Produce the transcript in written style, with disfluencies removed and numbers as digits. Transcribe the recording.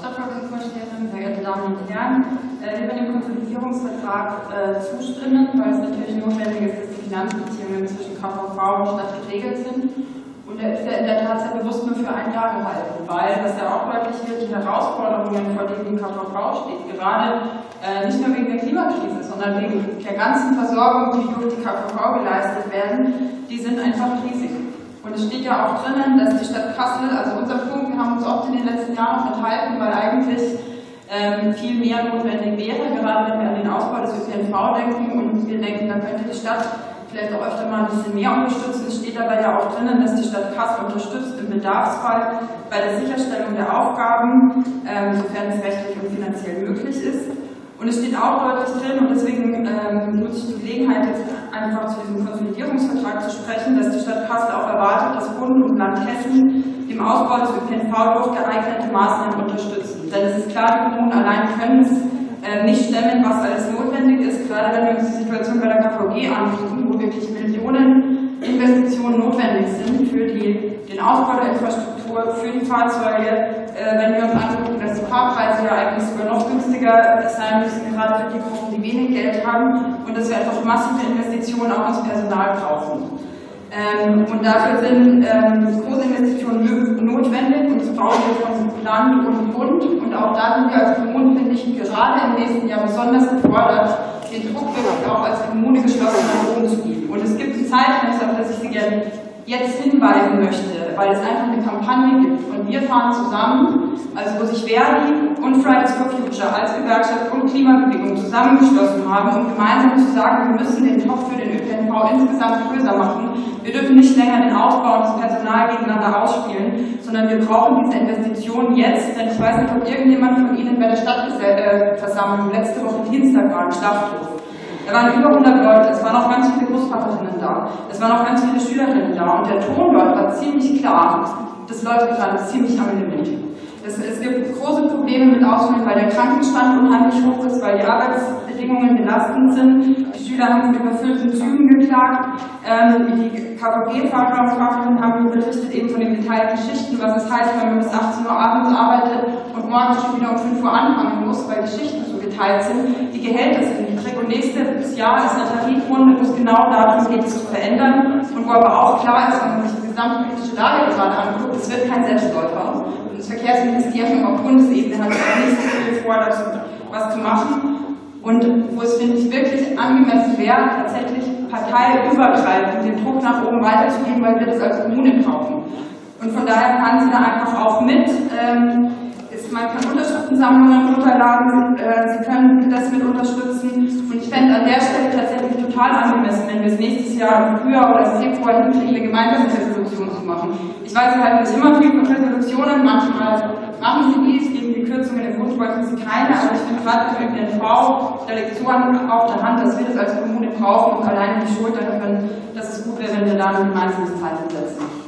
Stadtverwaltungsvorsteherin, sehr geehrte Damen und Herren. Wir werden dem Konsolidierungsvertrag zustimmen, weil es natürlich notwendig ist, dass die Finanzbeziehungen zwischen KVV und Stadt geregelt sind. Und er ist ja in der Tat sehr bewusst nur für ein Jahr gehalten, weil, was ja auch deutlich wird, die Herausforderungen, vor denen die KVV steht, gerade nicht nur wegen der Klimakrise, sondern wegen der ganzen Versorgung, die durch die KVV geleistet werden, die sind einfach riesig. Und es steht ja auch drinnen, dass die Stadt Kassel, also unser Punkt, wir haben uns oft in den letzten Jahren enthalten, weil eigentlich viel mehr notwendig wäre, gerade wenn wir an den Ausbau des ÖPNV denken und wir denken, da könnte die Stadt vielleicht auch öfter mal ein bisschen mehr unterstützen. Es steht aber ja auch drinnen, dass die Stadt Kassel unterstützt im Bedarfsfall bei der Sicherstellung der Aufgaben, sofern es rechtlich und finanziell möglich ist. Und es steht auch deutlich drin, und deswegen nutze ich die Gelegenheit, jetzt einfach zu diesem Konsolidierungsvertrag zu sprechen, dass die Stadt Kassel auch erwartet, dass Bund und Land Hessen im Ausbau des ÖPNV durch geeignete Maßnahmen unterstützen. Denn es ist klar, die Kommunen allein können es nicht stemmen, was alles notwendig ist, gerade wenn wir uns die Situation bei der KVG angucken, wo wirklich Millionen Investitionen notwendig sind für den Ausbau der Infrastruktur, für die Fahrzeuge, wenn wir uns angucken, dass die Fahrpreise ja eigentlich sogar noch günstiger sein müssen, gerade für die Gruppen, die wenig Geld haben, und dass wir einfach massive Investitionen auch ins Personal brauchen. Und dafür sind große Investitionen notwendig, und das brauchen wir von Land und Bund. Und auch da sind wir als Kommune, finde ich, gerade im nächsten Jahr besonders gefordert, den Druck wirklich auch als Kommune geschlossen nach oben zu geben. Und es gibt ein Zeitfenster, auf das ich Sie gerne jetzt hinweisen möchte, weil es einfach eine Kampagne gibt. Und wir fahren zusammen, also wo sich Verdi und Fridays for Future als Gewerkschaft und Klimabewegung zusammengeschlossen haben, um gemeinsam zu sagen, wir müssen den Topf für den ÖPNV insgesamt größer machen. Wir dürfen nicht länger den Aufbau und das Personal gegeneinander ausspielen, sondern wir brauchen diese Investitionen jetzt, denn ich weiß nicht, ob irgendjemand von Ihnen bei der Stadtversammlung letzte Woche Dienstag war, in Schlachthof. Da waren über 100 Leute, es waren auch ganz viele Großvaterinnen da, es waren auch ganz viele Schülerinnen da, und der Ton dort war ziemlich klar, das läuft gerade ziemlich am Limit. Es gibt große Probleme mit Ausfällen, weil der Krankenstand unheimlich hoch ist, weil die Arbeitsbedingungen belastend sind. Die Schüler haben mit überfüllten Zügen geklagt. Die KVG-Fahrradfahrerinnen haben berichtet eben von den geteilten Schichten, was es heißt, wenn man bis 18 Uhr abends arbeitet und morgens schon wieder um 5 Uhr anfangen muss, weil die Schichten so geteilt sind. Die Gehälter sind niedrig, und nächstes Jahr ist eine Tarifrunde, wo es genau darum geht, es zu verändern, und wo aber auch klar ist, wenn man sich die gesamtpolitische Lage gerade anguckt, es wird kein Selbstläufer. Das Verkehrsministerium auf Bundesebene hat auch nicht so viel vor, dazu was zu machen. Und wo es, finde ich, wirklich angemessen wäre, tatsächlich parteiübergreifend den Druck nach oben weiterzugeben, weil wir das als Kommune brauchen. Und von daher kann sie da einfach auch mit. Man kann Unterschriftensammlungen runterladen, Sie können das mit unterstützen. Und ich fände an der Stelle tatsächlich total angemessen, wenn wir es nächstes Jahr im Frühjahr oder im Februar hinkriegen, eine gemeinsame Resolution zu machen. Ich weiß, wir halten nicht immer viel von Resolutionen, manchmal machen Sie die, es geben die Kürzungen, im Wunsch wollten Sie keine, aber ich finde gerade für den ÖPNV, da liegt so auf der Hand, dass wir das als Kommune brauchen, und alleine die Schuld dafür, dass es gut wäre, wenn wir da ein gemeinsames Zeichen setzen.